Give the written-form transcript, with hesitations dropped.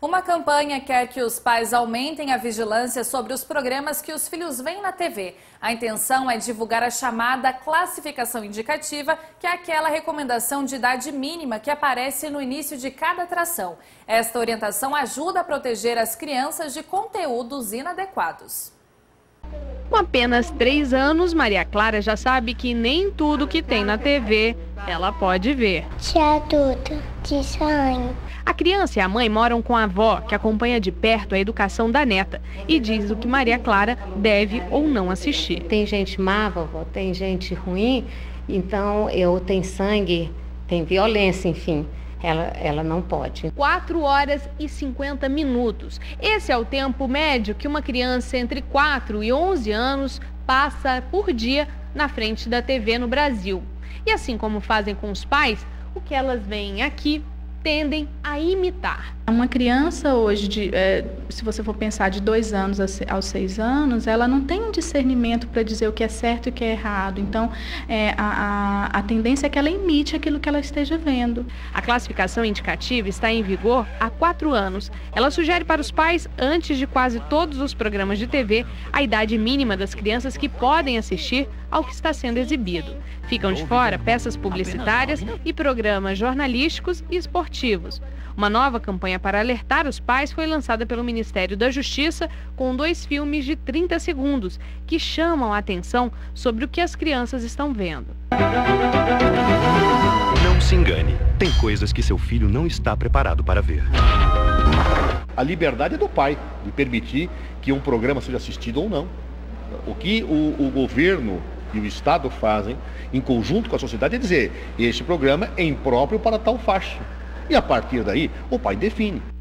Uma campanha quer que os pais aumentem a vigilância sobre os programas que os filhos veem na TV. A intenção é divulgar a chamada classificação indicativa, que é aquela recomendação de idade mínima que aparece no início de cada atração. Esta orientação ajuda a proteger as crianças de conteúdos inadequados. Com apenas 3 anos, Maria Clara já sabe que nem tudo que tem na TV ela pode ver. De adulto, de sonho. A criança e a mãe moram com a avó, que acompanha de perto a educação da neta e diz o que Maria Clara deve ou não assistir. Tem gente má, vovó, tem gente ruim, então tem sangue, tem violência, enfim. Ela não pode. 4 horas e 50 minutos. Esse é o tempo médio que uma criança entre 4 e 11 anos passa por dia na frente da TV no Brasil. E assim como fazem com os pais, o que elas veem aqui tendem a imitar. Uma criança hoje, se você for pensar de 2 anos aos 6 anos, ela não tem um discernimento para dizer o que é certo e o que é errado. Então, a tendência é que ela imite aquilo que ela esteja vendo. A classificação indicativa está em vigor há 4 anos. Ela sugere para os pais, antes de quase todos os programas de TV, a idade mínima das crianças que podem assistir ao que está sendo exibido. Ficam de fora peças publicitárias e programas jornalísticos e esportivos. Uma nova campanha para alertar os pais foi lançada pelo Ministério da Justiça com 2 filmes de 30 segundos que chamam a atenção sobre o que as crianças estão vendo. Não se engane, tem coisas que seu filho não está preparado para ver. A liberdade é do pai de permitir que um programa seja assistido ou não. O que o governo e o Estado fazem, em conjunto com a sociedade, é dizer: este programa é impróprio para tal faixa. E a partir daí, o pai define.